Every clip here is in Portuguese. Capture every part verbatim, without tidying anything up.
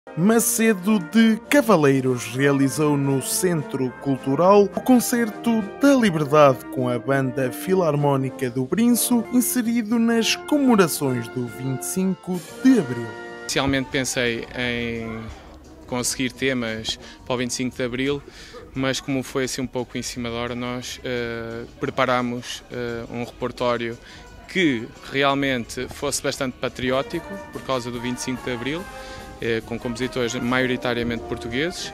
Macedo de Cavaleiros realizou no Centro Cultural o Concerto da Liberdade com a Banda Filarmónica do Brinço, inserido nas comemorações do vinte e cinco de Abril. Inicialmente pensei em conseguir temas para o vinte e cinco de Abril, mas como foi assim um pouco em cima da hora, nós uh, preparámos uh, um repertório que realmente fosse bastante patriótico, por causa do vinte e cinco de Abril, com compositores maioritariamente portugueses,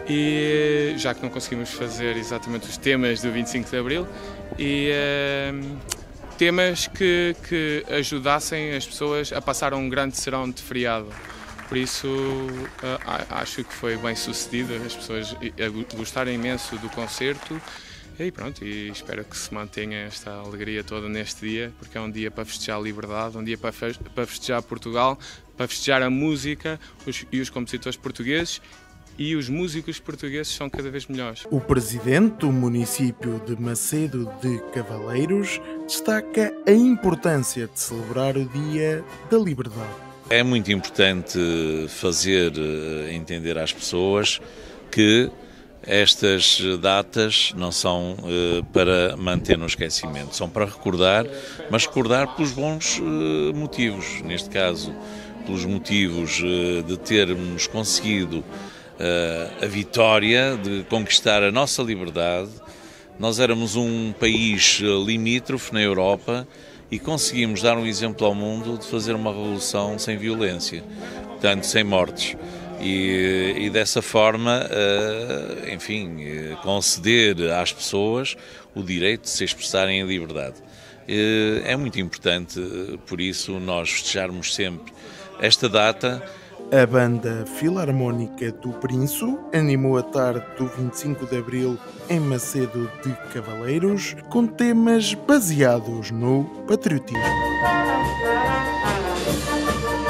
e já que não conseguimos fazer exatamente os temas do vinte e cinco de Abril, e uh, temas que, que ajudassem as pessoas a passar um grande serão de feriado. Por isso uh, acho que foi bem sucedido, as pessoas gostarem imenso do concerto. E pronto, e espero que se mantenha esta alegria toda neste dia, porque é um dia para festejar a liberdade, um dia para festejar Portugal, para festejar a música os, e os compositores portugueses, e os músicos portugueses são cada vez melhores. O presidente do município de Macedo de Cavaleiros destaca a importância de celebrar o Dia da Liberdade. É muito importante fazer entender às pessoas que estas datas não são uh, para manter no esquecimento, são para recordar, mas recordar pelos bons uh, motivos. Neste caso, pelos motivos uh, de termos conseguido uh, a vitória de conquistar a nossa liberdade. Nós éramos um país limítrofe na Europa e conseguimos dar um exemplo ao mundo de fazer uma revolução sem violência, portanto, sem mortes. E, e dessa forma, uh, enfim, conceder às pessoas o direito de se expressarem em liberdade. Uh, é muito importante, por isso, nós festejarmos sempre esta data. A Banda Filarmónica do Brinço animou a tarde do vinte e cinco de Abril em Macedo de Cavaleiros, com temas baseados no patriotismo.